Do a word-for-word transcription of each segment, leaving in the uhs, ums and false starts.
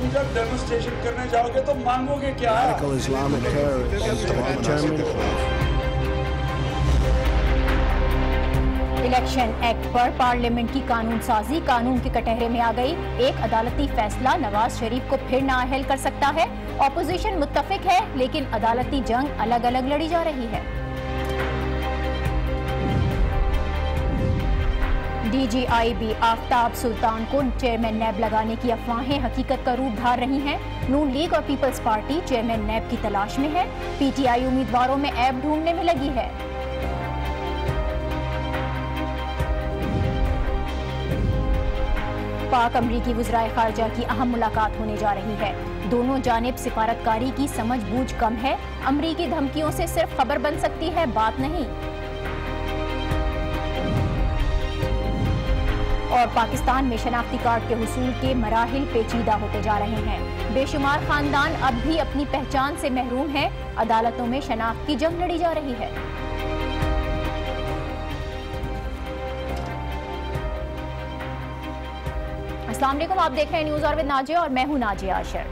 तुम जब डेमोन्स्ट्रेशन करने जाओगे तो मांगोगे क्या? इलेक्शन एक्ट पर पार्लियामेंट की कानून साजी कानून के कटहरे में आ गई। एक अदालती फैसला नवाज शरीफ को फिर नाअहल कर सकता है। ऑपोजिशन मुत्तफिक है, लेकिन अदालती जंग अलग अलग लड़ी जा रही है। डीजीआईबी आफ्ताब सुल्तान को चेयरमैन नैब लगाने की अफवाहें हकीकत का रूप धार रही हैं। नून लीग और पीपल्स पार्टी चेयरमैन नैब की तलाश में है। पीटीआई उम्मीदवारों में ऐब ढूंढने में लगी है। पाक अमरीकी वज़राए खारजा की अहम मुलाकात होने जा रही है। दोनों जानिब सिफारतकारी की समझ बूझ कम है। अमरीकी धमकियों से सिर्फ खबर बन सकती है, बात नहीं। और पाकिस्तान में शनाख्ती कार्ड के हुसूल के मराहिल पेचीदा होते जा रहे हैं। बेशुमार खानदान अब भी अपनी पहचान से महरूम हैं। अदालतों में शनाख्त की जंग लड़ी जा रही है। अस्सलाम वालेकुम, आप देख रहे हैं न्यूज़ और विद नाजिया और मैं हूं नाजिया आशर।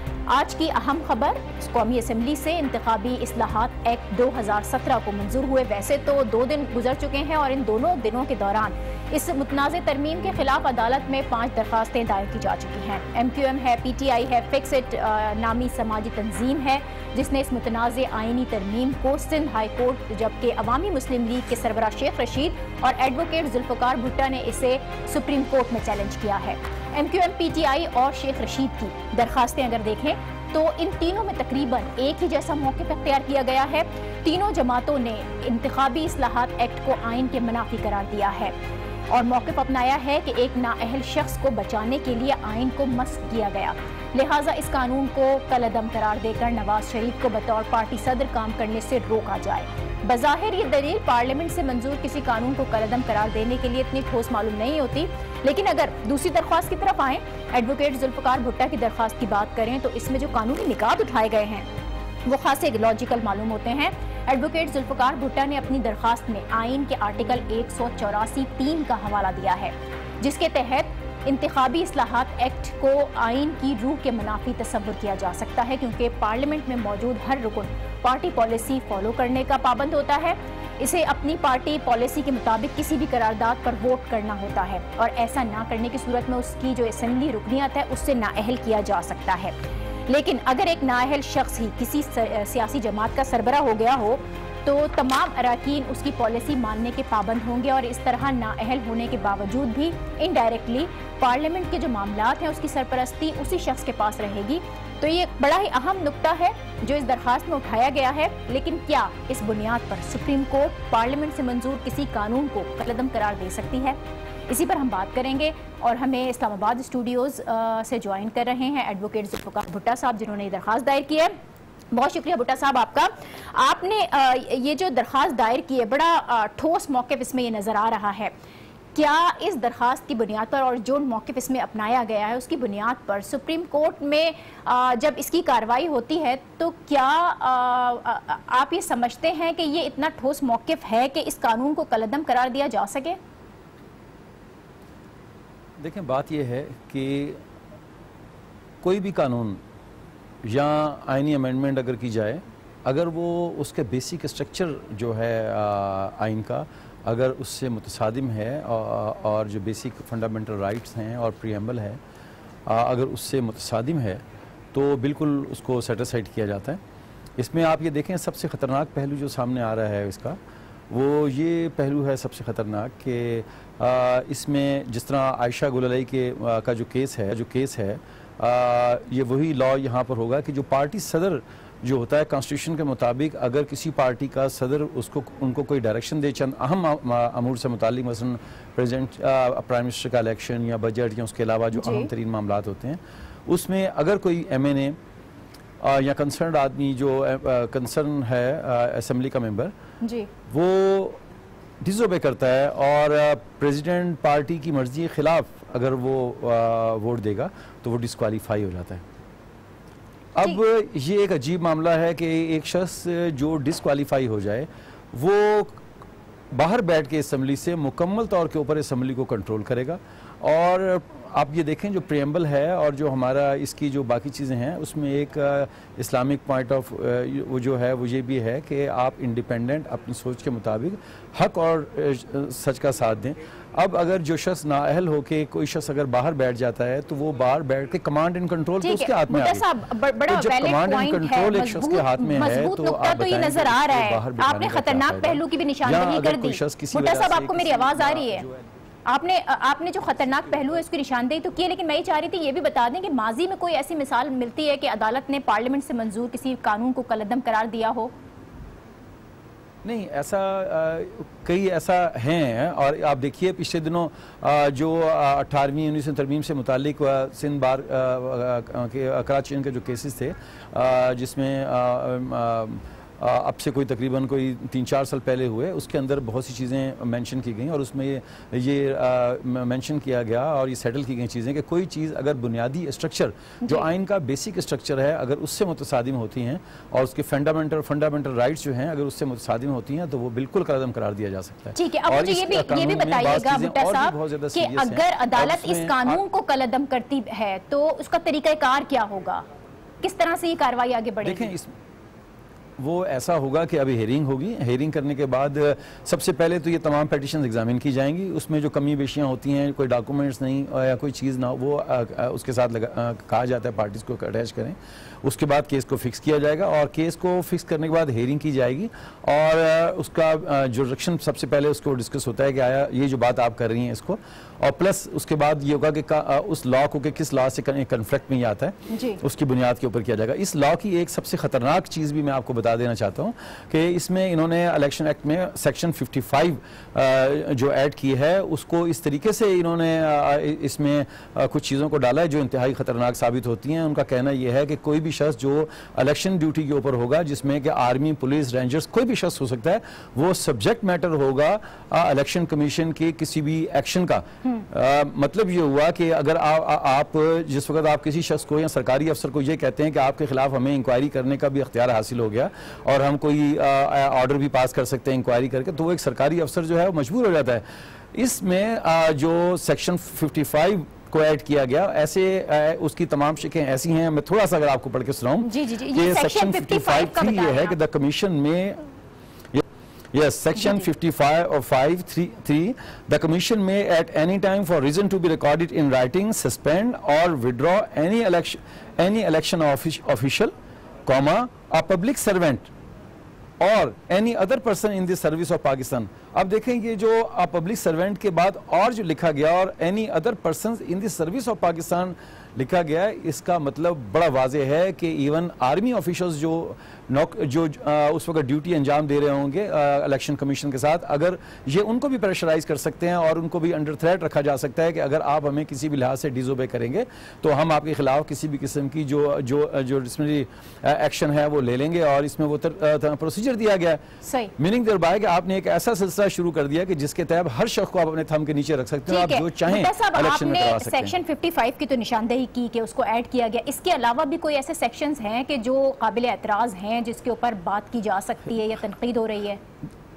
आज की अहम खबर, कौमी असम्बली से इंतखाबी इस्लाहात एक्ट दो हज़ार सत्रह को मंजूर हुए। वैसे तो दो दिन गुजर चुके हैं और इन दोनों दिनों के दौरान इस मुतनाज़ तरमीम के खिलाफ अदालत में पाँच दरखास्तें दायर की जा चुकी हैं। एम क्यू एम है, पी टी आई है, फिक्स इट नामी समाजी तंजीम है जिसने इस मुतनाज़ आइनी तरमीम को सिंध हाई कोर्ट, जबकि अवामी मुस्लिम लीग के सरबराह शेख रशीद और एडवोकेट जुल्फ़िकार भुट्टो ने इसे सुप्रीम कोर्ट में चैलेंज किया है। M Q M, P T I और शेख रशीद की दरखास्तें अगर देखें तो इन तीनों में तकरीबन एक ही जैसा मौक़िफ़ इख्तियार किया गया है। तीनों जमातों ने इंतखाबी इस्लाहात एक्ट को आइन के मुनाफी करार दिया है और मौक़िफ़ अपनाया है कि एक नाअहल शख्स को बचाने के लिए आइन को मस्ख किया गया, लिहाजा इस कानून को कलअदम करार देकर नवाज शरीफ को बतौर पार्टी सदर काम करने से रोका जाए। बज़ाहिर ये दलील पार्लियामेंट से मंजूर किसी कानून को कलअदम करार देने के लिए इतनी ठोस मालूम नहीं होती, लेकिन अगर दूसरी दरख्वास्त की तरफ आएँ, एडवोकेट जुल्फ़िकार भुट्टो की दरख्वास्त की बात करें तो इसमें जो कानूनी निकात उठाए गए हैं वो खासे लॉजिकल मालूम होते हैं। एडवोकेट जुल्फ़िकार भुट्टो ने अपनी दरख्वास्त में आइन के आर्टिकल एक सौ चौरासी तीन का हवाला दिया है, जिसके तहत इंतखाबी इस्लाहात एक्ट को आइन की रूह के मुनाफी तस्वुर किया जा सकता है, क्योंकि पार्लियामेंट में मौजूद हर रुकन पार्टी पॉलिसी फॉलो करने का पाबंद होता है। इसे अपनी पार्टी पॉलिसी के मुताबिक किसी भी करारदाद पर वोट करना होता है और ऐसा ना करने की सूरत में उसकी जो असेंबली रुकनियत है उससे नाअहल किया जा सकता है। लेकिन अगर एक नाअहल शख्स ही किसी सियासी जमात का सरबरा हो गया हो तो तमाम अराकीन उसकी पॉलिसी मानने के पाबंद होंगे और इस तरह नाअहल होने के बावजूद भी इनडायरेक्टली पार्लियामेंट के जो मामलात हैं उसकी सरपरस्ती उसी शख्स के पास रहेगी। तो ये बड़ा ही अहम नुक्ता है जो इस दरखास्त में उठाया गया है। लेकिन क्या इस बुनियाद पर सुप्रीम कोर्ट पार्लियामेंट से मंजूर किसी कानून को कलअदम करार दे सकती है? इसी पर हम बात करेंगे और हमें इस्लामाबाद स्टूडियोज़ से ज्वाइन कर रहे हैं एडवोकेट जुल्फ़िकार भुट्टो साहब, जिन्होंने ये दरखास्त दायर की है। बहुत शुक्रिया भुट्टो साहब आपका। आपने ये जो दरखास्त दायर की है, बड़ा ठोस मौक़िफ़ इसमें ये नज़र आ रहा है। क्या इस दरखास्त की बुनियाद पर और जो मौक़िफ़ इसमें अपनाया गया है उसकी बुनियाद पर सुप्रीम कोर्ट में जब इसकी कार्रवाई होती है तो क्या आप ये समझते हैं कि ये इतना ठोस मौक़िफ़ है कि इस कानून को कलअदम करार दिया जा सके? देखें, बात यह है कि कोई भी कानून या आइनी अमेंडमेंट अगर की जाए, अगर वो उसके बेसिक स्ट्रक्चर जो है आइन का अगर उससे मुतसादिम है और जो बेसिक फंडामेंटल राइट्स हैं और प्रीएम्बल है अगर उससे मुतसादिम है तो बिल्कुल उसको सेटिसाइड किया जाता है। इसमें आप ये देखें, सबसे ख़तरनाक पहलू जो सामने आ रहा है इसका, वो ये पहलू है सबसे ख़तरनाक कि इसमें जिस तरह आयशा गुललाई के आ, का जो केस है जो केस है आ, ये वही लॉ यहाँ पर होगा कि जो पार्टी सदर जो होता है कॉन्स्टिट्यूशन के मुताबिक, अगर किसी पार्टी का सदर उसको उनको कोई डायरेक्शन दे चंद अहम अमूर से मुतालिक, मसलन प्रेसिडेंट प्राइम मिनिस्टर का इलेक्शन या बजट या उसके अलावा जो अहम तरीन मामलात होते हैं, उसमें अगर कोई एम एन ए या कंसर्न आदमी जो कंसर्न है असेंबली का मेंबर जी, वो डिसोबे करता है और प्रेसिडेंट पार्टी की मर्जी के खिलाफ अगर वो वोट देगा तो वो डिस्क्वालीफाई हो जाता है। अब ये एक अजीब मामला है कि एक शख्स जो डिस्क्वालीफाई हो जाए वो बाहर बैठ के असम्बली से मुकम्मल तौर के ऊपर असम्बली को कंट्रोल करेगा और आप ये देखें जो प्रियम्बल है और जो हमारा इसकी जो बाकी चीज़ें हैं उसमें एक इस्लामिक पॉइंट ऑफ वो जो है वो ये भी है कि आप इंडिपेंडेंट अपनी सोच के मुताबिक हक और सच का साथ दें। अब अगर जो शख्स नाअहल होके कोई शख्स अगर बाहर बैठ जाता है तो वो बाहर बैठ के कमांड एंड कंट्रोल तो उसके हाथ में आ गई। बड़ा जब कमांड एंड कंट्रोल एक शख्स के हाथ में है तो आप तो ये नजर आ रहा है, आपने खतरनाक पहलू की भी निशानदेही कर दी। मुट्टा साहब, आपको मेरी आवाज आ रही है? आपने आपने जो खतरनाक पहलू है उसकी निशानदेही तो की है, लेकिन मैं ये चाह रही थी ये भी बता दें कि माजी में कोई ऐसी मिसाल मिलती है कि अदालत ने पार्लियामेंट से मंजूर किसी कानून को कलअदम करार दिया हो? नहीं, ऐसा आ, कई ऐसा हैं। और आप देखिए पिछले दिनों आ, जो अठारहवीं उन्नीसवीं तरमीम से मुतालिक सिंध बार के कराची के जो केसेस थे जिसमें आ, आ, अब से कोई तकरीबन कोई तीन चार साल पहले हुए, उसके अंदर बहुत सी चीज़ें मेंशन की गई और उसमें ये ये मेंशन किया गया और ये सेटल की गई चीज़ें कि कोई चीज़ अगर बुनियादी स्ट्रक्चर जो आइन का बेसिक स्ट्रक्चर है अगर उससे मुतसादिम होती हैं और उसके फंडामेंटल फंडामेंटल राइट्स जो हैं अगर उससे मुतसादिम होती हैं तो वो बिल्कुल कलअदम करार दिया जा सकता है। ठीक है, अब मुझे ये भी ये भी बताइएगा भुट्टा साहब कि अगर अदालत इस कानून को कलअदम करती है तो उसका तरीक़ाकार क्या होगा, किस तरह से ये कार्रवाई आगे बढ़ेगी? देखें, इस वो ऐसा होगा कि अभी हेयरिंग होगी। हेयरिंग करने के बाद सबसे पहले तो ये तमाम पेटिशंस एग्जामिन की जाएंगी, उसमें जो कमी बेशियाँ होती हैं, कोई डॉक्यूमेंट्स नहीं या कोई चीज़ ना वो आ, आ, उसके साथ लगा, आ, कहा जाता है पार्टीज़ को अटैच करें। उसके बाद केस को फिक्स किया जाएगा और केस को फिक्स करने के बाद हेयरिंग की जाएगी और उसका जुरिडिक्शन सबसे पहले उसको डिस्कस होता है कि आया ये जो बात आप कर रही हैं इसको, और प्लस उसके बाद ये होगा कि उस लॉ को कि किस लॉ से कन्फ्लिक्ट में आता है उसकी बुनियाद के ऊपर किया जाएगा। इस लॉ की एक सबसे खतरनाक चीज़ भी मैं आपको बता देना चाहता हूँ कि इसमें इन्होंने इलेक्शन एक्ट में सेक्शन पचपन जो ऐड की है उसको इस तरीके से इन्होंने इसमें कुछ चीज़ों को डाला है जो इंतहाई खतरनाक साबित होती हैं। उनका कहना यह है कि कोई भी शख्स जो इलेक्शन ड्यूटी के ऊपर होगा, जिसमें कि आर्मी, पुलिस, रेंजर्स, कोई भी शख्स हो सकता है, वो सब्जेक्ट मैटर होगा इलेक्शन कमीशन के किसी भी एक्शन का। आ, मतलब ये हुआ कि अगर आ, आ, आप जिस वक्त आप किसी शख्स को या सरकारी अफसर को ये कहते हैं कि आपके खिलाफ हमें इंक्वायरी करने का भी इख्तियार हासिल हो गया और हम कोई ऑर्डर भी पास कर सकते हैं इंक्वायरी करके, तो वो एक सरकारी अफसर जो है वो मजबूर हो जाता है। इसमें आ, जो सेक्शन पचपन को ऐड किया गया, ऐसे आ, उसकी तमाम शिकें ऐसी हैं, मैं थोड़ा सा अगर आपको पढ़ के सुनाऊं जी जी जी, ये सेक्शन पचपन का ये है कि द कमीशन में Yes, section fifty-five or five three, the commission may at any time for reason to be recorded in writing suspend or withdraw any election any election official, comma, a public servant और any other person in the service of Pakistan. अब देखें ये जो public servant के बाद और जो लिखा गया और any other person in the service of Pakistan लिखा गया है, इसका मतलब बड़ा वाज़े है कि इवन आर्मी ऑफिसर्स जो नौक जो आ, उस वक्त ड्यूटी अंजाम दे रहे होंगे इलेक्शन कमीशन के साथ, अगर ये उनको भी प्रेशराइज कर सकते हैं और उनको भी अंडर थ्रेट रखा जा सकता है कि अगर आप हमें किसी भी लिहाज से डिसोबे करेंगे तो हम आपके खिलाफ किसी भी किस्म की जो जो जो डिसिप्लिनरी एक्शन है वो ले लेंगे। और इसमें वो प्रोसीजर दिया गया है, सही मीनिंग देरबा है कि आपने एक ऐसा सिलसिला शुरू कर दिया कि जिसके तहत हर शख्स को आप अपने थंब के नीचे रख सकते हैं, आप जो चाहें इलेक्शन में करवा सकते हैं। सेक्शन पचपन की तो निशानदेही की कि उसको ऐड किया गया, इसके अलावा भी कोई ऐसे सेक्शंस हैं कि जो काबिल एतराज़ हैं जिसके ऊपर बात की जा सकती है या तनकीद हो रही है?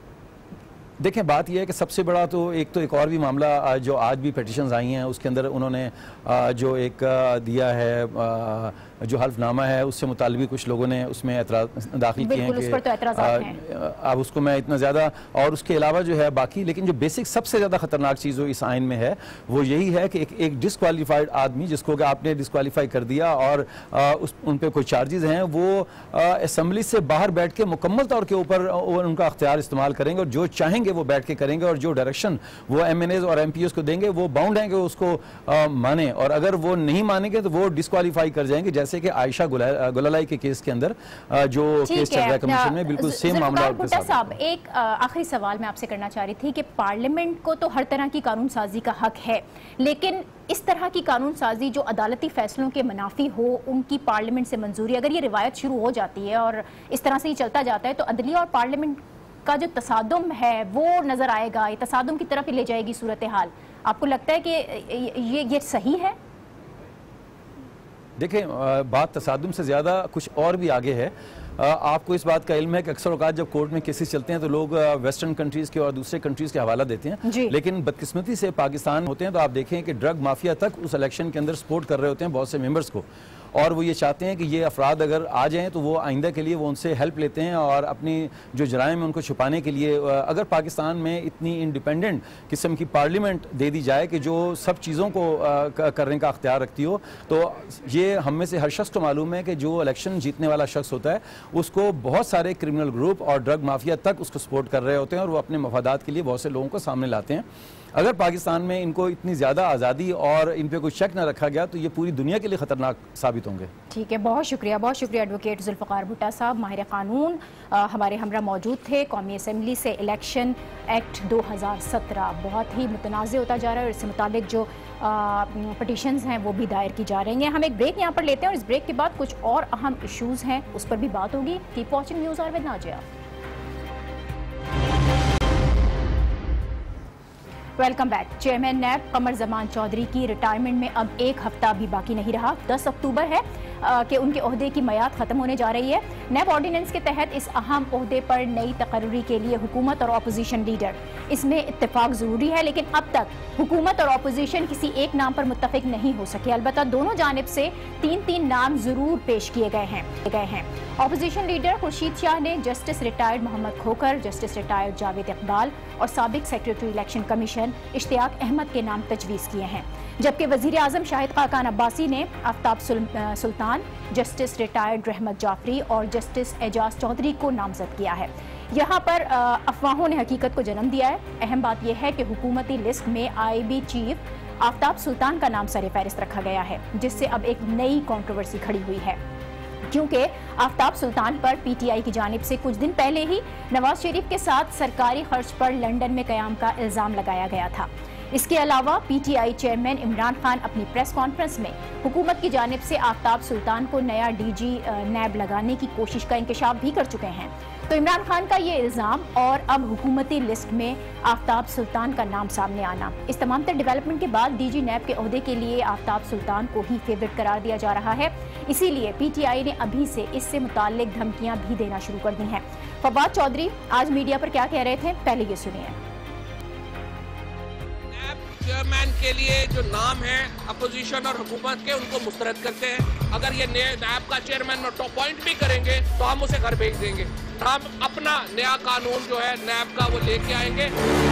देखें, बात यह है कि सबसे बड़ा तो एक तो एक और भी मामला जो आज भी पिटीशंस आई हैं उसके अंदर उन्होंने जो एक दिया है जो हल्फनामा है उससे मुताल्लिक़ कुछ लोगों ने उसमें एतराज़ दाखिल किए हैं कि तो अब उसको मैं इतना ज़्यादा और उसके अलावा जो है बाकी, लेकिन जो बेसिक सबसे ज़्यादा ख़तरनाक चीज़ जो इस आइन में है वो यही है कि एक, एक डिसक्वालीफाइड आदमी जिसको कि आपने डिसक्वालीफाई कर दिया और आ, उस उन पर कोई चार्जेस हैं, वो असम्बली से बाहर बैठ के मुकम्मल तौर के ऊपर उनका अख्तियार इस्तेमाल करेंगे और जो चाहेंगे वो बैठ के करेंगे और जो डायरेक्शन वो एम एन एज और एम पी एस को देंगे वो बाउंड हैं कि उसको आ, माने, और अगर वो नहीं मानेंगे तो वो डिसक्वालीफाई कर जाएंगे, जैसे कि आयशा गुलालाई के केस के अंदर जो केस चल रहा है कमीशन में, बिल्कुल सेम मामला। भुट्टा साहब, एक आखिरी सवाल मैं आपसे करना चाह रही थी कि पार्लियामेंट को तो हर तरह की कानून साजी का हक है, लेकिन इस तरह की कानून साजी जो अदालती फैसलों के मुनाफी हो उनकी पार्लियामेंट से मंजूरी, अगर ये रिवायत शुरू हो जाती है और इस तरह से ही चलता जाता है तो अदलिया और पार्लियामेंट का जो तसादुम है वो नजर आएगा, ये तसादुम की तरफ ही ले जाएगी सूरत हाल। आपको लगता है कि ये ये सही है? देखें, बात तसादुम से ज़्यादा कुछ और भी आगे है। आपको इस बात का इल्म है कि अक्सर औकात जब कोर्ट में केसेस चलते हैं तो लोग वेस्टर्न कंट्रीज़ के और दूसरे कंट्रीज़ के हवाला देते हैं, लेकिन बदकिस्मती से पाकिस्तान होते हैं तो आप देखें कि ड्रग माफिया तक उस इलेक्शन के अंदर सपोर्ट कर रहे होते हैं बहुत से मेंबर्स को, और वो ये चाहते हैं कि ये अफराद अगर आ जाएं तो वो आइंदा के लिए वो उनसे हेल्प लेते हैं और अपनी जो जराइम है उनको छुपाने के लिए। अगर पाकिस्तान में इतनी इंडिपेंडेंट किस्म की पार्लियामेंट दे दी जाए कि जो सब चीज़ों को करने का अख्तियार रखती हो, तो ये हम में से हर शख्स को मालूम है कि जो इलेक्शन जीतने वाला शख्स होता है उसको बहुत सारे क्रिमिनल ग्रुप और ड्रग माफिया तक उसको सपोर्ट कर रहे होते हैं और वो अपने मफादात के लिए बहुत से लोगों को सामने लाते हैं। अगर पाकिस्तान में इनको इतनी ज़्यादा आज़ादी और इन पे कोई चेक ना रखा गया तो ये पूरी दुनिया के लिए ख़तरनाक साबित होंगे। ठीक है, बहुत शुक्रिया, बहुत शुक्रिया एडवोकेट जुल्फ़िकार भुट्टा साहब, माहिर क़ानून हमारे हमरा मौजूद थे। कौमी असम्बली से इलेक्शन एक्ट दो हज़ार सत्रह बहुत ही मुतनाज़ होता जा रहा है और इससे मुतालिक जो पटिशन्स हैं वो भी दायर की जा रही हैं। हम एक ब्रेक यहाँ पर लेते हैं और इस ब्रेक के बाद कुछ और अहम इशूज़ हैं उस पर भी बात होगी। Keep watching news hour with Nazia. Welcome back. Chairman NAB Qamar Zaman Chaudhry की रिटायरमेंट में अब एक हफ्ता भी बाकी नहीं रहा। दस अक्टूबर है कि उनके ओहदे की मियाद खत्म होने जा रही है। नैब ऑर्डिनेंस के तहत इस अहम ओहदे पर नई तकर्री के लिए हुकूमत और अपोजिशन लीडर इसमें इत्तेफाक ज़रूरी है, लेकिन अब तक हुकूमत और अपोजिशन किसी एक नाम पर मुत्तफिक नहीं हो सके। अलबत्ता दोनों जानिब से तीन तीन नाम ज़रूर पेश किए गए हैं गए हैं अपोजिशन लीडर खुर्शीद शाह ने justice retired Mohammad Khokhar, justice retired Javed Iqbal और साबिक secretary election commission Ishtiaq Ahmed के नाम तजवीज़ किए हैं, जबकि वज़ीर आज़म शाहिद खाकान अब्बासी ने आफ्ताब सुल्तान, जस्टिस रिटायर्ड रहमत जाफरी और जस्टिस एजाज चौधरी को नामजद किया है। यहाँ पर अफवाहों ने हकीकत को जन्म दिया है। अहम बात यह है कि हुकूमती लिस्ट में I B chief Aftab Sultan का नाम सर फहरिस्त रखा गया है, जिससे अब एक नई कंट्रोवर्सी खड़ी हुई है, क्योंकि आफ्ताब सुल्तान पर पीटीआई की जानिब से कुछ दिन पहले ही नवाज शरीफ के साथ सरकारी खर्च पर लंदन में क़याम का इल्ज़ाम लगाया गया था। इसके अलावा पीटीआई चेयरमैन इमरान खान अपनी प्रेस कॉन्फ्रेंस में हुकूमत की जानिब से आफ्ताब सुल्तान को नया डीजी नैब लगाने की कोशिश का इंकशाफ भी कर चुके हैं। तो इमरान खान का ये इल्ज़ाम और अब हुकूमती लिस्ट में आफ्ताब सुल्तान का नाम सामने आना, इस तमाम तर डेवलपमेंट के बाद डीजी नैब के ओहदे के लिए आफ्ताब सुल्तान को ही फेवरेट करार दिया जा रहा है। इसीलिए पीटीआई ने अभी से इससे मुताल्लिक धमकियां भी देना शुरू कर दी हैं। फवाद चौधरी आज मीडिया पर क्या कह रहे थे, पहले ये सुनिए। चेयरमैन के लिए जो नाम है अपोजिशन और हुकूमत के, उनको मुस्तरद करते हैं। अगर ये नैब का चेयरमैन अपॉइंट भी करेंगे तो हम उसे घर भेज देंगे। हम अपना नया कानून जो है नैब का वो लेके आएंगे।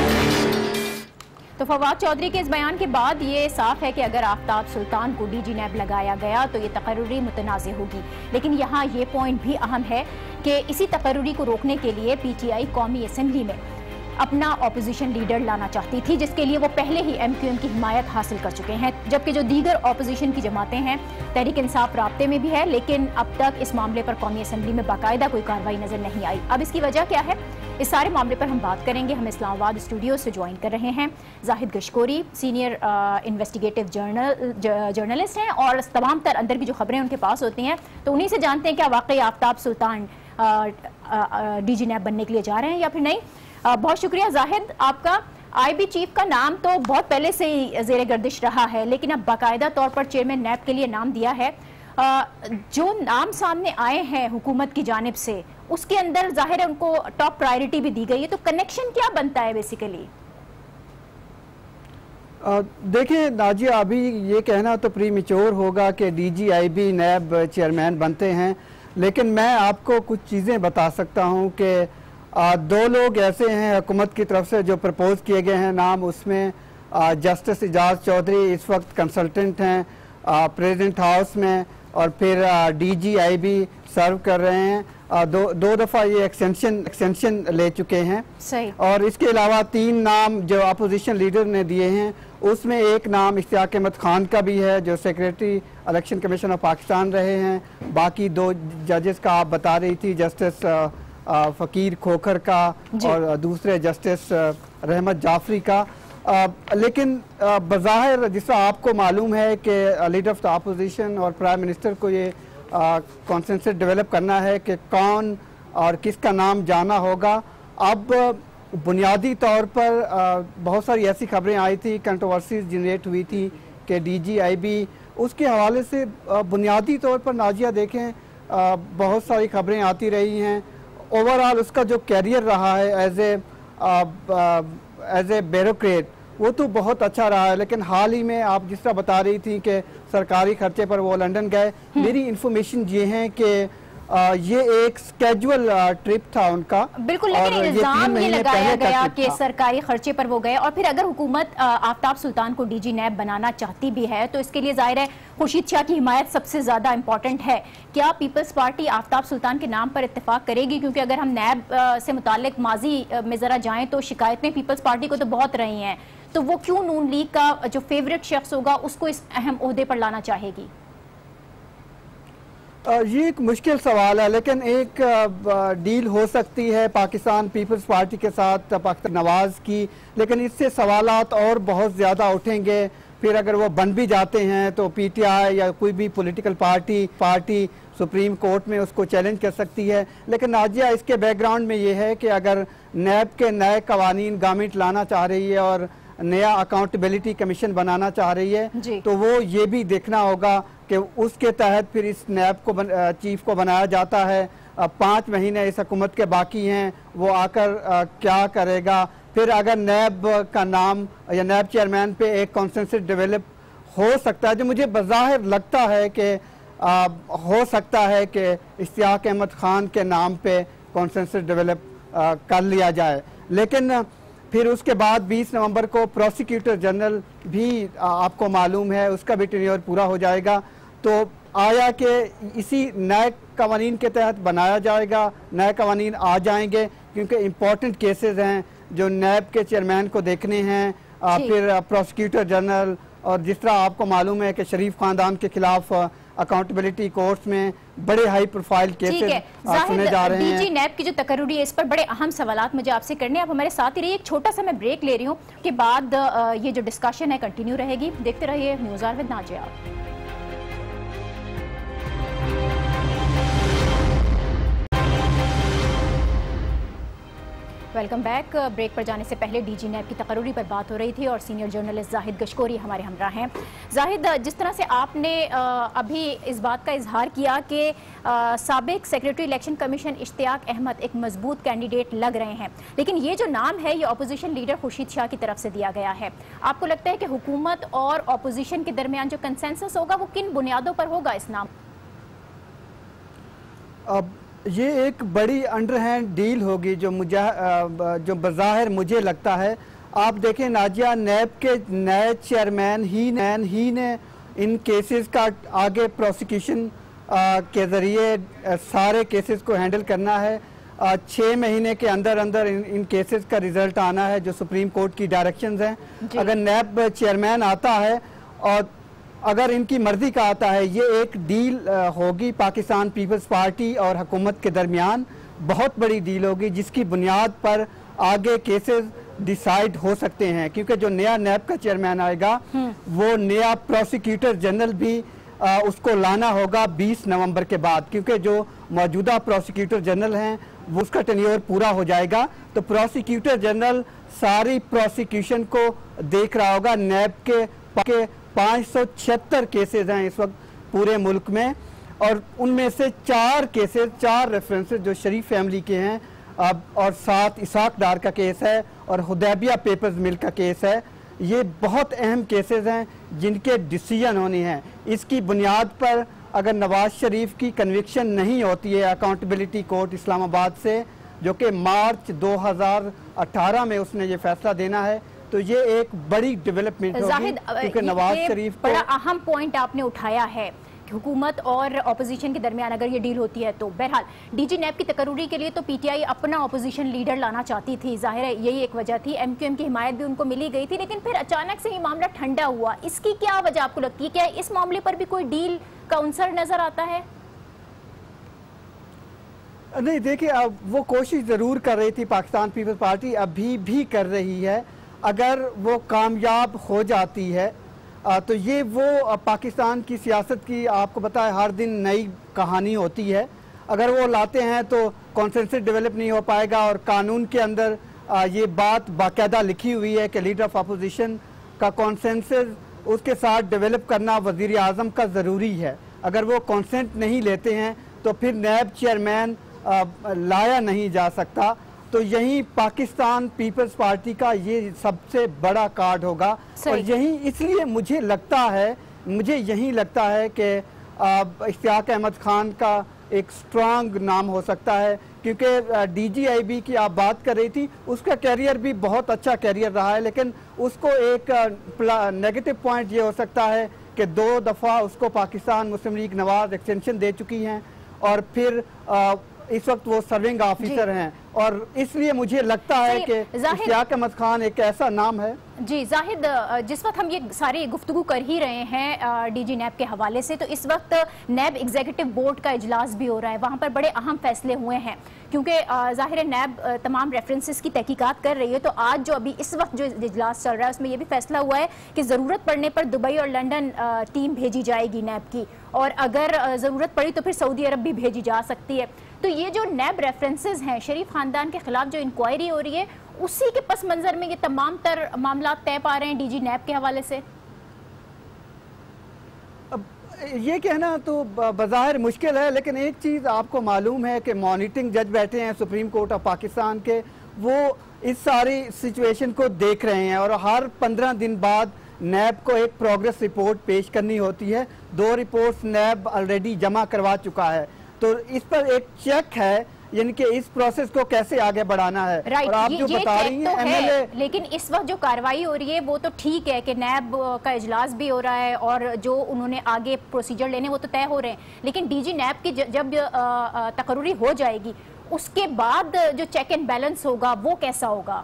तो फवाद चौधरी के इस बयान के बाद ये साफ है कि अगर आफ्ताब सुल्तान को डीजी नैब लगाया गया तो ये तकर्री मुतनाज़ होगी। लेकिन यहाँ ये पॉइंट भी अहम है कि इसी तकर्री को रोकने के लिए पीटीआई कौमी असम्बली में अपना ऑपोजिशन लीडर लाना चाहती थी, जिसके लिए वो पहले ही एमक्यूएम की हिमायत हासिल कर चुके हैं, जबकि जो दीगर ऑपोजिशन की जमातें हैं तहरीक इंसाफ राब्ते में भी है, लेकिन अब तक इस मामले पर कौमी असम्बली में बाकायदा कोई कार्रवाई नजर नहीं आई। अब इसकी वजह क्या है, इस सारे मामले पर हम बात करेंगे। हम इस्लामाबाद स्टूडियो से ज्वाइन कर रहे हैं Zahid Gashkori, senior investigative journal journalist हैं और तमाम तर अंदर की जो खबरें उनके पास होती हैं तो उन्हीं से जानते हैं क्या वाकई आफ्ताब सुल्तान डीजी नैब बनने के लिए जा रहे हैं या फिर नहीं। आ, बहुत शुक्रिया जाहिद आपका। आईबी चीफ का नाम तो बहुत पहले से ही ज़ेरे गर्दिश रहा है, लेकिन अब बाकायदा तौर पर चेयरमैन नैब के लिए नाम दिया है। आ, जो नाम सामने आए हैं हुकूमत की जानिब से, उसके अंदर जाहिर है उनको टॉप प्रायोरिटी भी दी गई है, तो कनेक्शन क्या बनता है बेसिकली? देखिए नाजिया, अभी ये कहना तो प्री मिच्योर होगा कि डीजी आईबी नैब चेयरमैन बनते हैं, लेकिन मैं आपको कुछ चीज़ें बता सकता हूँ कि आ, दो लोग ऐसे हैं हुकूमत की तरफ से जो प्रपोज किए गए हैं नाम, उसमें जस्टिस एजाज चौधरी इस वक्त कंसल्टेंट हैं प्रेसिडेंट हाउस में और फिर डीजी आईबी सर्व कर रहे हैं। आ, दो दो दफ़ा ये एक्सटेंशन एक्सटेंशन ले चुके हैं। सही। और इसके अलावा तीन नाम जो अपोजिशन लीडर ने दिए हैं, उसमें एक नाम इश्तियाक अहमद खान का भी है जो secretary election commission of Pakistan रहे हैं। बाकी दो जजेस का आप बता रही थी, जस्टिस फ़कीर खोखर का और दूसरे जस्टिस रहमत जाफरी का। आ, लेकिन बज़ाहिर जिसका आपको मालूम है कि लीडर ऑफ द अपोजिशन और प्राइम मिनिस्टर को ये कॉन्सेंसस डेवलप करना है कि कौन और किसका नाम जाना होगा। अब बुनियादी तौर पर आ, बहुत सारी ऐसी खबरें आई थी, कंट्रोवर्सीज जनरेट हुई थी कि डीजी आईबी, उसके हवाले से बुनियादी तौर पर नाजिया देखें आ, बहुत सारी खबरें आती रही हैं। ओवरऑल उसका जो कैरियर रहा है as a as a bureaucrat वो तो बहुत अच्छा रहा है, लेकिन हाल ही में आप जिस तरह बता रही थी कि सरकारी खर्चे पर वो लंदन गए, मेरी इंफॉर्मेशन ये है कि आ, ये एक स्केजुअल ट्रिप था उनका। बिल्कुल, लेकिन इल्जाम ये लगाया गया कि सरकारी खर्चे पर वो गए। और फिर अगर हुकूमत आफ्ताब सुल्तान को डीजी नैब बनाना चाहती भी है तो इसके लिए जाहिर है खुर्शीद शाह की हिमायत सबसे ज्यादा इंपॉर्टेंट है। क्या पीपल्स पार्टी आफ्ताब सुल्तान के नाम पर इत्तेफाक करेगी? क्योंकि अगर हम नैब से मुतालिक माजी में जरा जाएं तो शिकायतें पीपल्स पार्टी को तो बहुत रही हैं, तो वो क्यों नून लीग का जो फेवरेट शख्स होगा उसको इस अहम ओहदे पर लाना चाहेगी? ये एक मुश्किल सवाल है, लेकिन एक डील हो सकती है पाकिस्तान पीपल्स पार्टी के साथ पाकिस्तान नवाज की, लेकिन इससे सवालात और बहुत ज़्यादा उठेंगे। फिर अगर वो बन भी जाते हैं तो पीटीआई या कोई भी political party party supreme court में उसको चैलेंज कर सकती है। लेकिन नाजिया, इसके बैकग्राउंड में ये है कि अगर नैब के नए कवानीन गवर्नमेंट लाना चाह रही है और नया अकाउंटेबिलिटी कमीशन बनाना चाह रही है तो वो ये भी देखना होगा कि उसके तहत फिर इस नैब को बन, चीफ को बनाया जाता है। अब पाँच महीने इस हुकूमत के बाकी हैं, वो आकर आ, क्या करेगा। फिर अगर नैब का नाम या नैब चेयरमैन पे एक कॉन्सेंसस डेवलप हो सकता है, जो मुझे बज़ाहिर लगता है कि आ, हो सकता है कि इश्तियाक अहमद खान के नाम पे कॉन्सेंसस डेवलप कर लिया जाए। लेकिन फिर उसके बाद बीस नवंबर को प्रोसिक्यूटर जनरल भी आपको मालूम है उसका भी टेन्योर पूरा हो जाएगा। तो आया कि इसी नए कवानीन के तहत बनाया जाएगा, नए कवानीन आ जाएंगे क्योंकि इम्पोर्टेंट केसेस हैं जो नैब के चेयरमैन को देखने हैं। फिर प्रोसिक्यूटर जनरल और जिस तरह आपको मालूम है कि शरीफ खानदान के खिलाफ अकाउंटेबिलिटी कोर्ट्स में बड़े हाई प्रोफाइल केसेस सुने जा रहे हैं। डीजी नैब की जो तकर्रुरी है इस पर बड़े अहम सवालात मुझे आपसे करने हैं। आप हमारे साथ ही रहिए, एक छोटा सा मैं ब्रेक ले रही हूँ, के बाद ये जो डिस्कशन है कंटिन्यू रहेगी। देखते रहिए news hour with Nazia. Welcome back. Break पर जाने से पहले डीजी नैब की तकर्रुरी पर बात हो रही थी और सीनियर जर्नलिस्ट जाहिद गशकोरी हमारे हमरा हैं। जाहिद, जिस तरह से आपने अभी इस बात का इजहार किया कि साबिक secretary election commission Ishtiaq Ahmed एक मजबूत कैंडिडेट लग रहे हैं, लेकिन ये जो नाम है ये अपोजिशन लीडर खुर्शीद शाह की तरफ से दिया गया है। आपको लगता है कि हुकूमत और अपोजिशन के दरमियान जो कंसेंसस होगा वो किन बुनियादों पर होगा इस नाम? अब ये एक बड़ी अंडरहैंड डील होगी जो मुझे जो बज़ाहिर मुझे लगता है। आप देखें नाजिया, नैब के नए चेयरमैन ही नैन ही ने इन केसेस का आगे प्रोसिक्यूशन के ज़रिए सारे केसेस को हैंडल करना है। छः महीने के अंदर अंदर इन, इन केसेस का रिज़ल्ट आना है जो सुप्रीम कोर्ट की डायरेक्शंस हैं। अगर नैब चेयरमैन आता है और अगर इनकी मर्जी का आता है, ये एक डील होगी पाकिस्तान पीपल्स पार्टी और हुकूमत के दरमियान, बहुत बड़ी डील होगी जिसकी बुनियाद पर आगे केसेस डिसाइड हो सकते हैं। क्योंकि जो नया नैब का चेयरमैन आएगा वो नया प्रोसिक्यूटर जनरल भी आ, उसको लाना होगा बीस नवंबर के बाद, क्योंकि जो मौजूदा प्रोसिक्यूटर जनरल हैं वो उसका टेन्योर पूरा हो जाएगा। तो प्रोसिक्यूटर जनरल सारी प्रोसिक्यूशन को देख रहा होगा। नैब के, के पाँच सौ छिहत्तर केसेज हैं इस वक्त पूरे मुल्क में और उनमें से चार केसेस चार रेफरेंसेस जो शरीफ फैमिली के हैं अब और साथ इसाक डार का केस है और हुदैबिया पेपर्स मिल का केस है। ये बहुत अहम केसेस हैं जिनके डिसीजन होने हैं। इसकी बुनियाद पर अगर नवाज शरीफ की कन्विक्शन नहीं होती है अकाउंटेबिलिटी कोर्ट इस्लामाबाद से, जो कि मार्च दो हज़ार अठारह में उसने ये फैसला देना है, तो ये एक बड़ी डेवलपमेंट होगी क्योंकि नवाज शरीफ को बड़ा अहम पॉइंट आपने उठाया है कि हुकूमत और अपोजिशन के दरमियान अगर ये डील होती है तो बहरहाल डीजी नैब की तकर्रुरी के लिए तो पीटीआई अपना अपोजिशन लीडर लाना चाहती थी। जाहिर है यही एक वजह थी, एमक्यूएम की हिमायत भी उनको मिली गई थी, लेकिन फिर अचानक से ही मामला ठंडा हुआ। इसकी क्या वजह आपको लगती है? क्या इस मामले पर भी कोई डील का अंसर नजर आता है? नहीं, देखिए, अब वो कोशिश जरूर कर रही थी पाकिस्तान पीपल्स पार्टी, अभी भी कर रही है। अगर वो कामयाब हो जाती है तो ये वो पाकिस्तान की सियासत की आपको पता है हर दिन नई कहानी होती है। अगर वो लाते हैं तो कॉन्सेंसस डेवलप नहीं हो पाएगा और कानून के अंदर ये बात बाकायदा लिखी हुई है कि लीडर ऑफ अपोजिशन का कॉन्सेंसस उसके साथ डेवलप करना वज़ीर आज़म का ज़रूरी है। अगर वो कॉन्सेंट नहीं लेते हैं तो तो फिर नैब चेयरमैन लाया नहीं जा सकता। तो यही पाकिस्तान पीपल्स पार्टी का ये सबसे बड़ा कार्ड होगा। और यही इसलिए मुझे लगता है मुझे यही लगता है कि इश्तियाक अहमद खान का एक स्ट्रांग नाम हो सकता है, क्योंकि डीजीआईबी की आप बात कर रही थी, उसका कैरियर भी बहुत अच्छा कैरियर रहा है, लेकिन उसको एक नेगेटिव पॉइंट ये हो सकता है कि दो दफ़ा उसको Pakistan Muslim League Nawaz extension दे चुकी हैं और फिर आ, इस वक्त वो सर्विंग ऑफिसर हैं, और इसलिए मुझे लगता है कि इश्तियाक अहमद खान एक ऐसा नाम है। जी जाहिद, जिस वक्त हम ये सारी गुफ्तगू कर ही रहे हैं डीजी नैब के हवाले से, तो इस वक्त नैब एग्जीक्यूटिव बोर्ड का इजलास भी हो रहा है, वहाँ पर बड़े अहम फैसले हुए हैं, क्योंकि ज़ाहिर है नैब तमाम रेफरेंसेस की तहकीकात कर रही है। तो आज जो अभी इस वक्त जो इजलास चल रहा है उसमें यह भी फैसला हुआ है कि ज़रूरत पड़ने पर दुबई और लंदन टीम भेजी जाएगी नैब की, और अगर ज़रूरत पड़ी तो फिर सऊदी अरब भी भेजी जा सकती है। तो ये जो नैब रेफरेंसेस हैं, शरीफ खानदान के खिलाफ जो इंक्वायरी हो रही है, उसी के पस मंजर में ये तमाम तर मामला तय पा रहे हैं डीजी नैब के हवाले से। अब ये कहना तो बज़ाहिर मुश्किल है, लेकिन एक चीज़ आपको मालूम है कि मॉनिटरिंग जज बैठे हैं सुप्रीम कोर्ट ऑफ पाकिस्तान के, वो इस सारी सिचुएशन को देख रहे हैं, और हर पंद्रह दिन बाद नैब को एक प्रोग्रेस रिपोर्ट पेश करनी होती है। दो रिपोर्ट्स नैब ऑलरेडी जमा करवा चुका है, तो इस पर एक चेक है, यानी कि इस प्रोसेस को कैसे आगे बढ़ाना है। राइट, और आप ये, जो ये बता रही हैं तो एमएलए, लेकिन इस वक्त जो कार्रवाई हो रही है वो तो ठीक है कि नैब का इजलास भी हो रहा है और जो उन्होंने आगे प्रोसीजर लेने वो तो तय हो रहे हैं, लेकिन डीजी नैब की जब तकर्री हो जाएगी उसके बाद जो चेक एंड बैलेंस होगा वो कैसा होगा?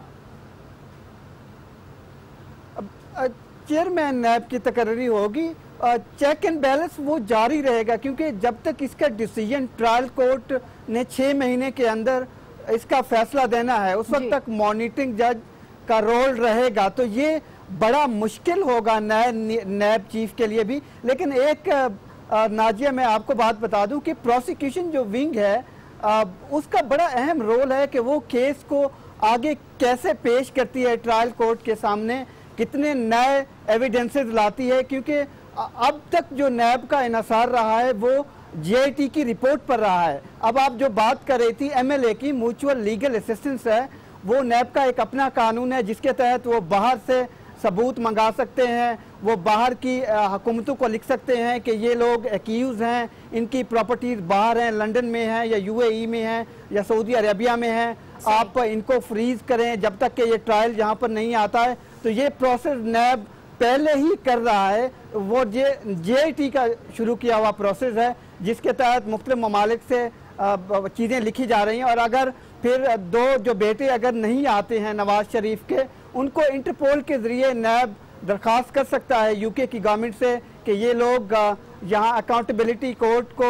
चेयरमैन नैब की तकर्री होगी, चेक एंड बैलेंस वो जारी रहेगा, क्योंकि जब तक इसका डिसीजन ट्रायल कोर्ट ने छः महीने के अंदर इसका फैसला देना है उस वक्त तक मॉनिटरिंग जज का रोल रहेगा। तो ये बड़ा मुश्किल होगा नए नैब चीफ के लिए भी। लेकिन एक नाजिया मैं आपको बात बता दूं कि प्रोसिक्यूशन जो विंग है आ, उसका बड़ा अहम रोल है कि वो केस को आगे कैसे पेश करती है ट्रायल कोर्ट के सामने, कितने नए एविडेंसेस लाती है, क्योंकि अब तक जो नैब का इन्हसार रहा है वो जेआईटी की रिपोर्ट पर रहा है। अब आप जो बात कर रही थी एमएलए की, म्यूचुअल लीगल असिस्टेंस है, वो नैब का एक अपना कानून है जिसके तहत वो बाहर से सबूत मंगा सकते हैं, वो बाहर की हुकूमतों को लिख सकते हैं कि ये लोग एक्यूज हैं, इनकी प्रॉपर्टीज बाहर हैं, लंदन में हैं या यूएई में हैं या सऊदी अरेबिया में हैं, आप इनको फ्रीज करें जब तक कि ये ट्रायल यहाँ पर नहीं आता है। तो ये प्रोसेस नैब पहले ही कर रहा है, वो जे जेआईटी का शुरू किया हुआ प्रोसेस है जिसके तहत मुख्तलिफ ममालिक से चीज़ें लिखी जा रही हैं। और अगर फिर दो जो बेटे अगर नहीं आते हैं नवाज शरीफ के, उनको इंटरपोल के ज़रिए नैब दरख्वास्त कर सकता है यूके की गवर्नमेंट से कि ये लोग यहाँ अकाउंटेबिलिटी कोर्ट को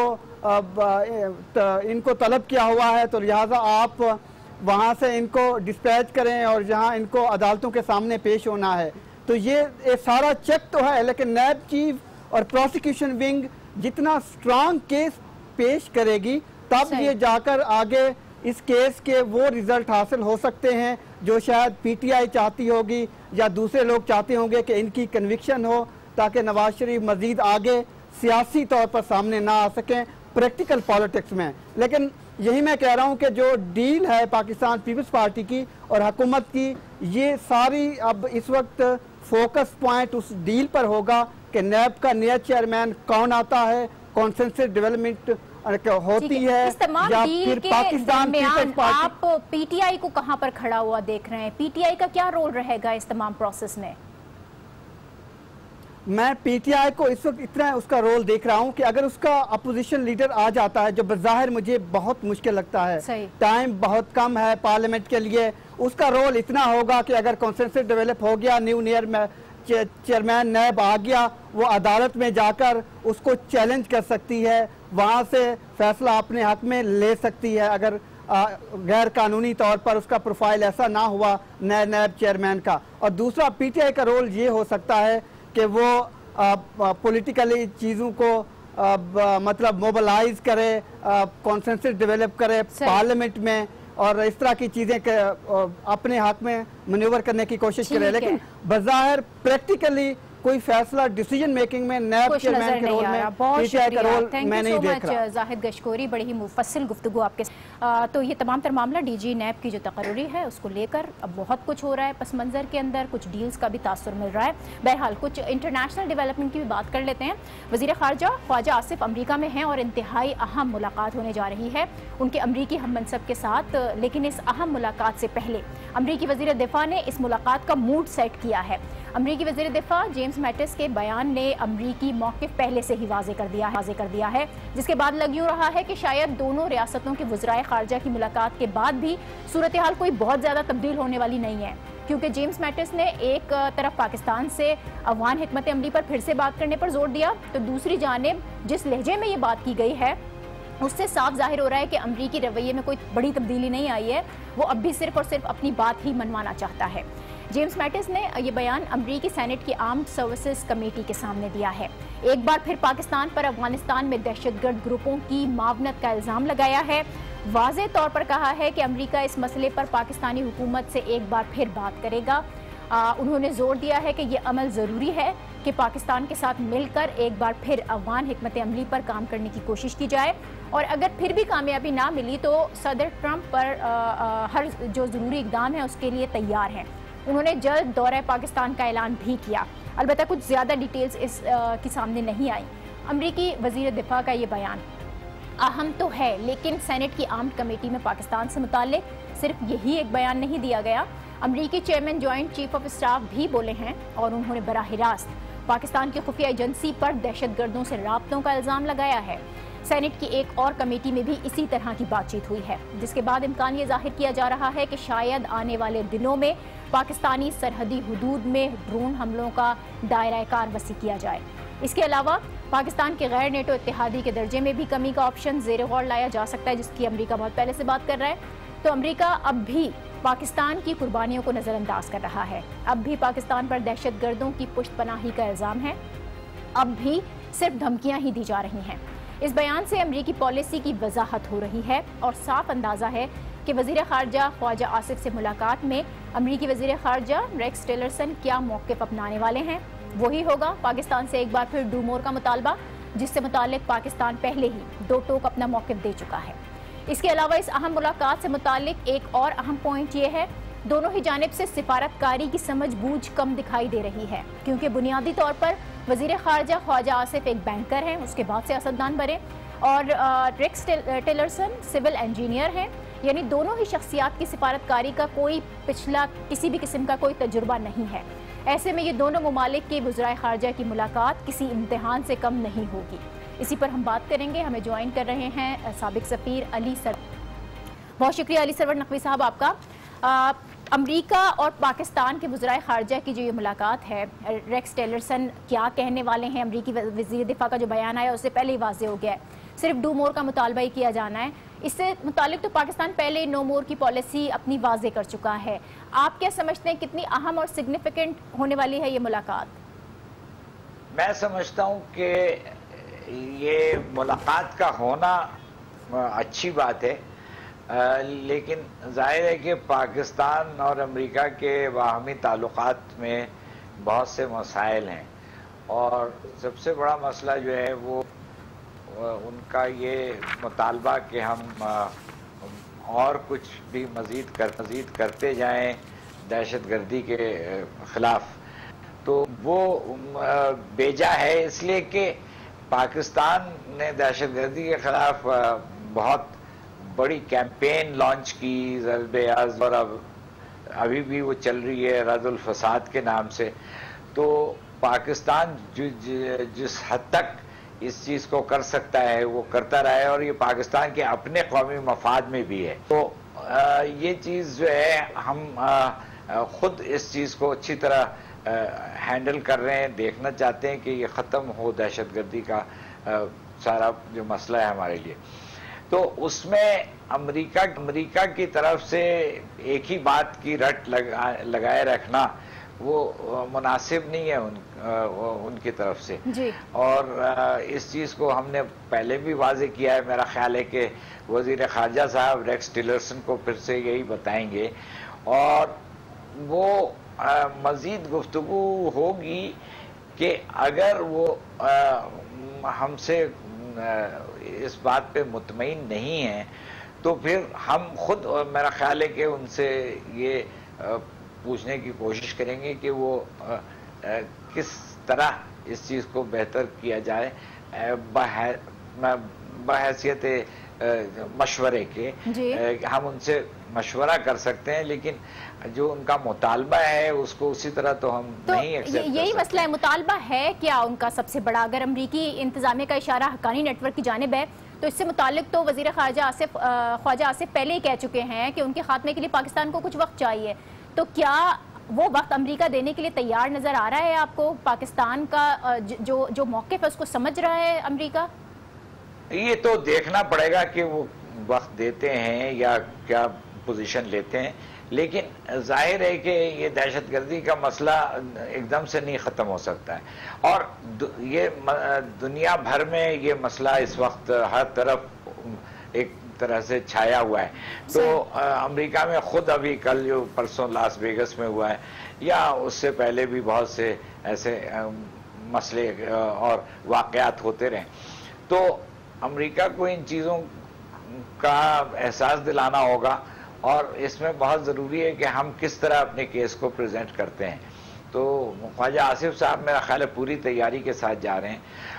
इनको तलब किया हुआ है, तो लिहाजा आप वहाँ से इनको डिस्पैच करें और जहाँ इनको अदालतों के सामने पेश होना है। तो ये एक सारा चेक तो है, लेकिन नैब चीफ और प्रोसिक्यूशन विंग जितना स्ट्रांग केस पेश करेगी तब ये जाकर आगे इस केस के वो रिजल्ट हासिल हो सकते हैं जो शायद पीटीआई चाहती होगी या दूसरे लोग चाहते होंगे कि इनकी कन्विक्शन हो, ताकि नवाज शरीफ मजीद आगे सियासी तौर पर सामने ना आ सकें प्रैक्टिकल पॉलिटिक्स में। लेकिन यही मैं कह रहा हूं कि जो डील है पाकिस्तान पीपल्स पार्टी की और हुकूमत की, ये सारी अब इस वक्त फोकस पॉइंट उस डील पर होगा कि नैब का नया चेयरमैन कौन आता है, कॉन्सेंसस डेवलपमेंट होती है, इस तमाम या डील फिर के पाकिस्तान पीपल्स पार्टी। आप पीटीआई को कहां पर खड़ा हुआ देख रहे हैं? पीटीआई का क्या रोल रहेगा इस तमाम प्रोसेस में? मैं पीटीआई को इस वक्त इतना उसका रोल देख रहा हूं कि अगर उसका अपोजिशन लीडर आ जाता है, जो बज़ाहिर मुझे बहुत मुश्किल लगता है, टाइम बहुत कम है पार्लियामेंट के लिए, उसका रोल इतना होगा कि अगर कॉन्सेंसस डेवलप हो गया, न्यू नियर में चेयरमैन नैब आ गया, वो अदालत में जाकर उसको चैलेंज कर सकती है, वहाँ से फैसला अपने हक में ले सकती है अगर आ, गैर कानूनी तौर पर उसका प्रोफाइल ऐसा ना हुआ नए नैब चेयरमैन का। और दूसरा पीटीआई का रोल ये हो सकता है कि वो पॉलिटिकली चीज़ों को आ, ब, मतलब मोबिलाइज करे, कॉन्सेंसस डेवलप करे पार्लियामेंट में, और इस तरह की चीज़ें अपने हक में मैन्यूवर करने की कोशिश करे। लेकिन बज़ाहिर प्रैक्टिकली कोई फैसला डिसीजन मेकिंग में नैब चेयरमैन के रोल में, पीटीआई का रोल मैं नहीं देख रहा। जाहिद गशकोरी, बड़ी ही मुफस्सिल गुफ्तगू आपके। आ, तो ये तमाम तर मामला डीजी नैब की जो तकर्री है उसको लेकर अब बहुत कुछ हो रहा है पस मंज़र के अंदर, कुछ डील्स का भी तासुर मिल रहा है। बहरहाल कुछ इंटरनेशनल डेवलपमेंट की भी बात कर लेते हैं। वज़ीर ख़ारजा ख्वाजा आसिफ अमरीका में हैं और इंतहाई अहम मुलाकात होने जा रही है उनके अमरीकी हम मनसब के साथ। लेकिन इस अहम मुलाकात से पहले अमरीकी वज़ीर दिफा ने इस मुलाकात का मूड सेट किया है। अमरीकी वज़ीर दिफा जेम्स मैटिस के बयान ने अमरीकी मौक़िफ़ पहले से ही वाज़े कर दिया है वाज़े कर दिया है जिसके बाद लग यूँ रहा है कि शायद दोनों रियासतों के वज़राए ख़ारजा की मुलाकात के बाद भी सूरत हाल कोई बहुत ज़्यादा तब्दील होने वाली नहीं है, क्योंकि जेम्स मैटिस ने एक तरफ पाकिस्तान से अफ़गान हिकमत अमली पर फिर से बात करने पर जोर दिया, तो दूसरी जानिब जिस लहजे में ये बात की गई है उससे साफ जाहिर हो रहा है कि अमरीकी रवैये में कोई बड़ी तब्दीली नहीं आई है, वो अब भी सिर्फ और सिर्फ अपनी बात ही मनवाना चाहता है। जेम्स मैटिस ने यह बयान अमरीकी सेनेट की आर्म्ड सर्विसेज कमेटी के सामने दिया है। एक बार फिर पाकिस्तान पर अफगानिस्तान में दहशतगर्द ग्रुपों की मावनत का इल्ज़ाम लगाया है। वाज़े तौर पर कहा है कि अमरीका इस मसले पर पाकिस्तानी हुकूमत से एक बार फिर बात करेगा। आ, उन्होंने जोर दिया है कि यह अमल ज़रूरी है कि पाकिस्तान के साथ मिलकर एक बार फिर अफगान हिकमत अमली पर काम करने की कोशिश की जाए, और अगर फिर भी कामयाबी ना मिली तो सदर ट्रंप पर आ, आ, हर जो ज़रूरी इक़दाम है उसके लिए तैयार हैं। उन्होंने जल्द दौरे पाकिस्तान का ऐलान भी किया, अलबत्ता कुछ ज़्यादा डिटेल्स इस आ, की सामने नहीं आई। अमरीकी वज़ीर दिफा का ये बयान अहम तो है, लेकिन सेनेट की आर्म्ड कमेटी में पाकिस्तान से मुताल्लिक सिर्फ यही एक बयान नहीं दिया गया। अमरीकी chairman joint chief of staff भी बोले हैं और उन्होंने बराह रास्त पाकिस्तान की खुफिया एजेंसी पर दहशतगर्दों से राब्तों का इल्ज़ाम लगाया है। सेनेट की एक और कमेटी में भी इसी तरह की बातचीत हुई है, जिसके बाद इम्कान ये जाहिर किया जा रहा है कि शायद आने वाले दिनों में पाकिस्तानी सरहदी हुदूद में ड्रोन हमलों का दायरा कार वसी किया जाए। इसके अलावा पाकिस्तान के गैर नेटो इत्तेहादी के दर्जे में भी कमी का ऑप्शन ज़ेर गौर लाया जा सकता है, जिसकी अमरीका बहुत पहले से बात कर रहा है। तो अमरीका अब भी पाकिस्तान की कुर्बानियों को नज़रअंदाज कर रहा है, अब भी पाकिस्तान पर दहशतगर्दों की पुश्तपनाही का इल्ज़ाम है, अब भी सिर्फ धमकियां ही दी जा रही हैं। इस बयान से अमरीकी पॉलिसी की वजाहत हो रही है और साफ अंदाज़ा है कि वज़ीर ख़ारजा ख्वाजा आसिफ से मुलाकात में अमरीकी वज़ीर ख़ारजा रेक्स टिलरसन क्या मौक़िफ़ अपनाने वाले हैं। वही होगा पाकिस्तान से एक बार फिर डू मोर का मुतालबा, जिससे मुताल्लिक़ पाकिस्तान पहले ही दो टोक अपना मौक़िफ़ दे चुका है। इसके अलावा इस अहम मुलाकात से मुताल्लिक़ एक और अहम पॉइंट ये है, दोनों ही जानिब से सिफारतकारी की समझ बूझ कम दिखाई दे रही है, क्योंकि बुनियादी तौर पर वज़ीर ख़ारजा ख्वाजा आसिफ एक बैंकर हैं, उसके बाद सियासतदान बने, और रेक्स टिलरसन सिविल इंजीनियर हैं। यानी दोनों ही शख्सियात की सिफारतकारी का कोई पिछला किसी भी किस्म का कोई तजुर्बा नहीं है। ऐसे में ये दोनों ममालिक के वज़राए ख़ारजा की मुलाकात किसी इम्तिहान से कम नहीं होगी। इसी पर हम बात करेंगे। हमें ज्वाइन कर रहे हैं साबिक सफ़ीर अली सर। बहुत शुक्रिया अली सरवर नकवी साहब आपका। आ, अमरीका और पाकिस्तान के वज़राए ख़ारजा की जो ये मुलाकात है, रेक्स टिलरसन क्या कहने वाले हैं, अमरीकी वज़ीर दिफा का जो बयान आया उससे पहले ही वाज़े हो गया है, सिर्फ डू मोर का मुतालबा ही किया जाना है। इससे मुतालिक तो पाकिस्तान पहले नो मोर की पॉलिसी अपनी वाज़े कर चुका है। आप क्या समझते हैं कितनी अहम और सिग्निफिकेंट होने वाली है ये मुलाकात? मैं समझता हूँ कि ये मुलाकात का होना अच्छी बात है, आ, लेकिन जाहिर है कि पाकिस्तान और अमेरिका के बाहमी ताल्लुकात में बहुत से मसाइल हैं, और सबसे बड़ा मसला जो है वो उनका ये मुतालबा कि हम और कुछ भी मज़ीद कर मज़ीद करते जाएं दहशतगर्दी के ख़िलाफ़, तो वो बेजा है, इसलिए कि पाकिस्तान ने दहशतगर्दी के ख़िलाफ़ बहुत बड़ी कैंपेन लॉन्च की ज़र्ब-ए-अज़्म, और अब अभी भी वो चल रही है रद्दुल फ़साद के नाम से। तो पाकिस्तान जो जिस हद तक इस चीज़ को कर सकता है वो करता रहा है, और ये पाकिस्तान के अपने कौमी मफाद में भी है। तो आ, ये चीज़ जो है हम आ, खुद इस चीज़ को अच्छी तरह हैंडल कर रहे हैं, देखना चाहते हैं कि ये ख़त्म हो दहशतगर्दी का आ, सारा जो मसला है हमारे लिए। तो उसमें अमेरिका अमेरिका की तरफ से एक ही बात की रट लगा लगाए रखना वो मुनासिब नहीं है उन, उनकी तरफ से जी। और इस चीज़ को हमने पहले भी वाज़े किया है। मेरा ख्याल है कि वज़ीर ख़ारजा साहब रेक्स टिलरसन को फिर से यही बताएंगे, और वो मज़ीद गुफ्तगू होगी कि अगर वो हमसे इस बात पे मुतमईन नहीं है तो फिर हम खुद, मेरा ख्याल है कि उनसे ये पूछने की कोशिश करेंगे कि वो किस तरह इस चीज़ को बेहतर किया जाए बहैसियत मशवरे के। हम उनसे मशवरा कर सकते हैं, लेकिन जो उनका मुतालबा है उसको उसी तरह तो हम तो नहीं एक्सेप्ट कर सकते। यही मसला है, मुतालबा है क्या उनका सबसे बड़ा? अगर अमरीकी इंतजामिया का इशारा हक्कानी नेटवर्क की जानिब है तो इससे मुतालिक तो वज़ीर ख़ारजा आसिफ ख्वाजा आसिफ पहले ही कह चुके हैं कि उनके खात्मे के लिए पाकिस्तान को कुछ वक्त चाहिए। तो क्या वो वक्त अमेरिका देने के लिए तैयार नज़र आ रहा है आपको? पाकिस्तान का जो जो मौक़िफ़ है उसको समझ रहा है अमेरिका? ये तो देखना पड़ेगा कि वो वक्त देते हैं या क्या पोजीशन लेते हैं, लेकिन जाहिर है कि ये दहशतगर्दी का मसला एकदम से नहीं ख़त्म हो सकता है और ये दुनिया भर में ये मसला इस वक्त हर तरफ एक तरह से छाया हुआ है। तो अमेरिका में खुद अभी कल जो परसों लास वेगस में हुआ है या उससे पहले भी बहुत से ऐसे मसले और वाक़यात होते रहे, तो अमेरिका को इन चीज़ों का एहसास दिलाना होगा और इसमें बहुत ज़रूरी है कि हम किस तरह अपने केस को प्रेजेंट करते हैं। तो ख्वाजा आसिफ साहब मेरा ख्याल है पूरी तैयारी के साथ जा रहे हैं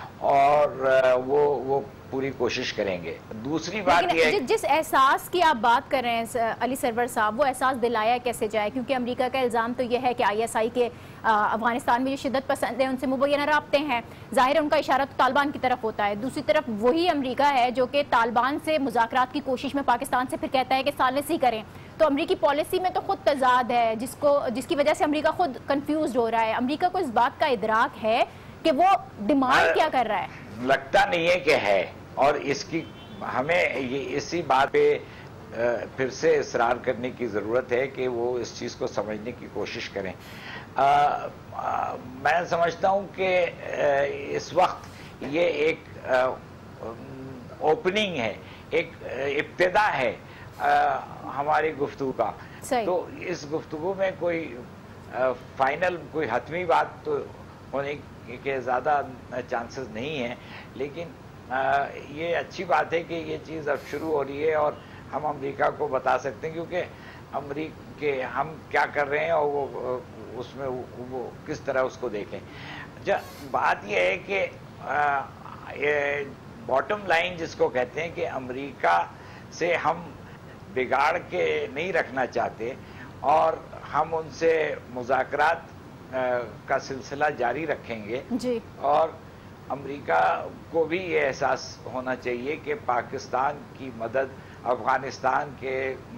और वो वो पूरी कोशिश करेंगे। दूसरी बात यह है जिस एहसास की आप बात कर रहे हैं अली सरवर साहब, वो एहसास दिलाया कैसे जाए? क्योंकि अमेरिका का इल्ज़ाम तो यह है कि आई एस आई के अफगानिस्तान में जो शिद्दत पसंद है उनसे मुबैना राब्ते हैं। ज़ाहिर है उनका इशारा तो तालिबान की तरफ होता है। दूसरी तरफ वही अमेरिका है जो कि तालिबान से मुज़ाकरात की कोशिश में पाकिस्तान से फिर कहता है कि सालिसी करें। तो अमेरिकी पॉलिसी में तो खुद तजाद है जिसको जिसकी वजह से अमेरिका खुद कन्फ्यूज हो रहा है। अमेरिका को इस बात का इदराक है कि वो डिमांड क्या कर रहा है? लगता नहीं है कि है, और इसकी हमें ये इसी बात पे फिर से इसरार करने की ज़रूरत है कि वो इस चीज़ को समझने की कोशिश करें। आ, आ, मैं समझता हूँ कि इस वक्त ये एक ओपनिंग है, एक इब्तिदा है आ, हमारी गुफ्तगू का। तो इस गुफ्तगू में कोई आ, फाइनल कोई हतमी बात तो होने के ज़्यादा चांसेस नहीं हैं, लेकिन आ, ये अच्छी बात है कि ये चीज़ अब शुरू हो रही है और हम अमेरिका को बता सकते हैं, क्योंकि अमेरिका के हम क्या कर रहे हैं और वो उसमें वो, वो किस तरह उसको देखें। जब बात ये है कि ये बॉटम लाइन जिसको कहते हैं कि अमेरिका से हम बिगाड़ के नहीं रखना चाहते और हम उनसे मुज़ाकरात का सिलसिला जारी रखेंगे जी। और अमेरिका को भी ये एहसास होना चाहिए कि पाकिस्तान की मदद अफ़गानिस्तान के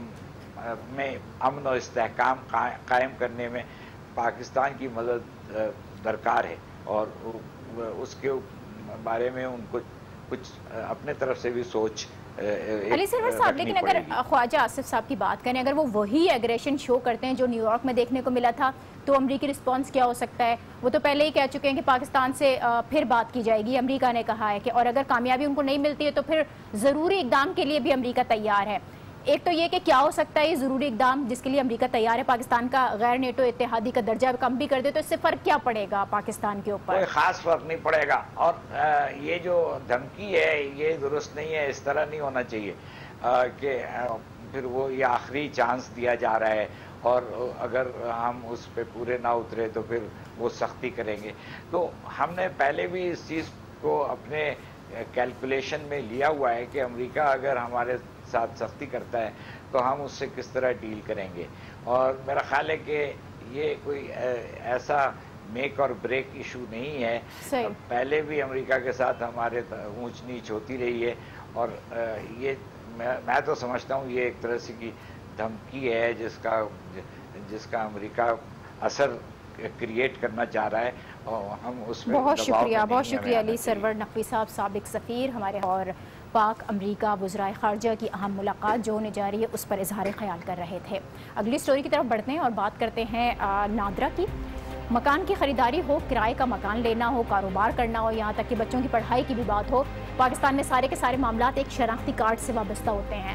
में अमन और इस्तेहकाम कायम करने में पाकिस्तान की मदद दरकार है और उसके बारे में उनको कुछ अपने तरफ से भी सोच अली सरवर साहब। लेकिन अगर ख्वाजा आसिफ साहब की बात करें, अगर वो वही एग्रेशन शो करते हैं जो न्यूयॉर्क में देखने को मिला था, तो अमेरिकी रिस्पांस क्या हो सकता है? वो तो पहले ही कह चुके हैं कि पाकिस्तान से फिर बात की जाएगी। अमेरिका ने कहा है कि और अगर कामयाबी उनको नहीं मिलती है तो फिर ज़रूरी इकदाम के लिए भी अमेरिका तैयार है। एक तो ये कि क्या हो सकता है ये ज़रूरी इकदाम जिसके लिए अमेरिका तैयार है? पाकिस्तान का गैर नेटो इत्तेहादी का दर्जा कम भी कर दे तो इससे फ़र्क क्या पड़ेगा पाकिस्तान के ऊपर? कोई ख़ास फ़र्क नहीं पड़ेगा। और ये जो धमकी है ये दुरुस्त नहीं है, इस तरह नहीं होना चाहिए कि फिर वो ये आखिरी चांस दिया जा रहा है और अगर हम उस पर पूरे ना उतरे तो फिर वो सख्ती करेंगे। तो हमने पहले भी इस चीज़ को अपने कैलकुलेशन में लिया हुआ है कि अमेरिका अगर हमारे साथ सख्ती करता है तो हम उससे किस तरह डील करेंगे। और मेरा ख्याल है कि ये कोई ऐसा मेक और ब्रेक इशू नहीं है। पहले भी अमेरिका के साथ हमारे ऊंच नीच होती रही है और ये मैं, मैं तो समझता हूँ ये एक तरह से की धमकी है जिसका जिसका अमेरिका असर क्रिएट करना चाह रहा है और हम उसमें बहुत शुक्रिया बहुत शुक्रिया अली सरवर नकवी साहब, साबिक सफ़ीर हमारे। और पाक अमरीका वज़राए ख़ारजा की अहम मुलाकात जो होने जा रही है उस पर इजहार ख्याल कर रहे थे। अगली स्टोरी की तरफ बढ़ते हैं और बात करते हैं नादरा की। मकान की ख़रीदारी हो, किराए का मकान लेना हो, कारोबार करना हो, यहाँ तक कि बच्चों की पढ़ाई की भी बात हो, पाकिस्तान में सारे के सारे मामलात एक शनाख्ती कार्ड से वाबस्ता होते हैं।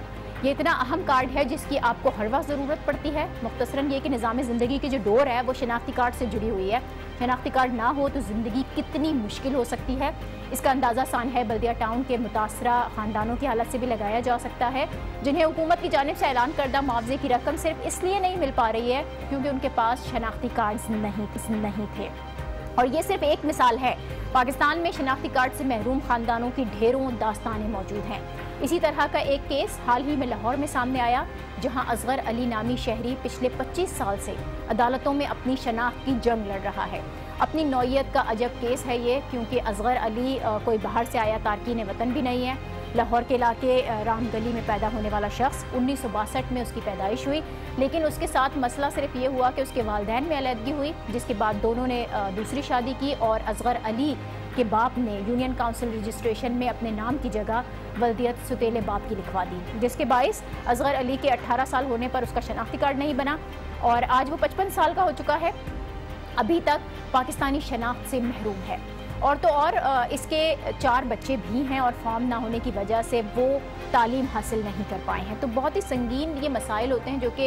ये इतना अहम कार्ड है जिसकी आपको हर वक्त ज़रूरत पड़ती है। मुख्तसरन ये कि निज़ाम ज़िंदगी की जो डोर है वो शनाख्ती कार्ड से जुड़ी हुई है। शनाख्ती कार्ड ना हो तो ज़िंदगी कितनी मुश्किल हो सकती है, इसका अंदाज़ा आसान है बल्दिया टाउन के मुतासरा ख़ानदानों की हालत से भी लगाया जा सकता है, जिन्हें हुकूमत की जानिब से ऐलान करदा मुआवजे की रकम सिर्फ इसलिए नहीं मिल पा रही है क्योंकि उनके पास शनाख्ती कार्ड नहीं नहीं थे। और ये सिर्फ एक मिसाल है, पाकिस्तान में शनाख्ती कार्ड से महरूम ख़ानदानों की ढेरों दास्तानें मौजूद हैं। इसी तरह का एक केस हाल ही में लाहौर में सामने आया, जहां असगर अली नामी शहरी पिछले पच्चीस साल से अदालतों में अपनी शनाख्त की जंग लड़ रहा है। अपनी नौइयत का अजब केस है ये, क्योंकि असगर अली कोई बाहर से आया तारकीन वतन भी नहीं है। लाहौर के इलाके राम गली में पैदा होने वाला शख्स, उन्नीस सौ बासठ में उसकी पैदाइश हुई, लेकिन उसके साथ मसला सिर्फ ये हुआ कि उसके वालिदैन में अलहदगी हुई, जिसके बाद दोनों ने दूसरी शादी की और असगर अली के बाप ने यूनियन काउंसिल रजिस्ट्रेशन में अपने नाम की जगह वल्दियत सुतेले बाप की लिखवा दी, जिसके बाइस असगर अली के अठारह साल होने पर उसका शनाख्ती कार्ड नहीं बना और आज वो पचपन साल का हो चुका है, अभी तक पाकिस्तानी शनाख्त से महरूम है। और तो और इसके चार बच्चे भी हैं और फॉर्म ना होने की वजह से वो तालीम हासिल नहीं कर पाए हैं। तो बहुत ही संगीन ये मसाइल होते हैं जो कि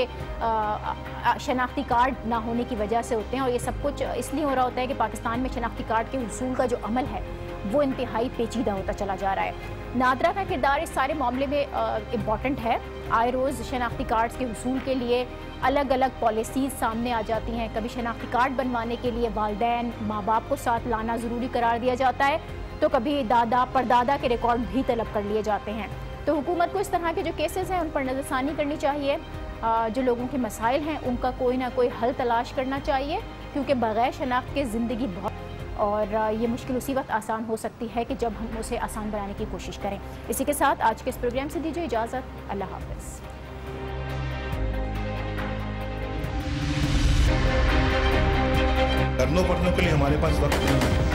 शनाख्ती कार्ड ना होने की वजह से होते हैं, और ये सब कुछ इसलिए हो रहा होता है कि पाकिस्तान में शनाख्ती कार्ड के हुसूल का जो अमल है वो इंतहाई पेचीदा होता चला जा रहा है। नादरा का किरदार इस सारे मामले में इम्पॉर्टेंट है। आए रोज़ शनाख्ती कार्ड्स के हुसूल के लिए अलग अलग पॉलिसीज़ सामने आ जाती हैं। कभी शनाख्ती कार्ड बनवाने के लिए वालिदैन माँ बाप को साथ लाना ज़रूरी करार दिया जाता है, तो कभी दादा परदादा के रिकॉर्ड भी तलब कर लिए जाते हैं। तो हुकूमत को इस तरह के जो केसेस हैं उन पर नज़रसानी करनी चाहिए, जो लोगों के मसाइल हैं उनका कोई ना कोई हल तलाश करना चाहिए, क्योंकि बग़ैर शनाख्त के ज़िंदगी बहुत और ये मुश्किल उसी वक्त आसान हो सकती है कि जब हम उसे आसान बनाने की कोशिश करें। इसी के साथ आज के इस प्रोग्राम से दीजिए इजाज़त। अल्लाह हाफ़िज़। करने पढ़ने के लिए हमारे पास वक्त नहीं है।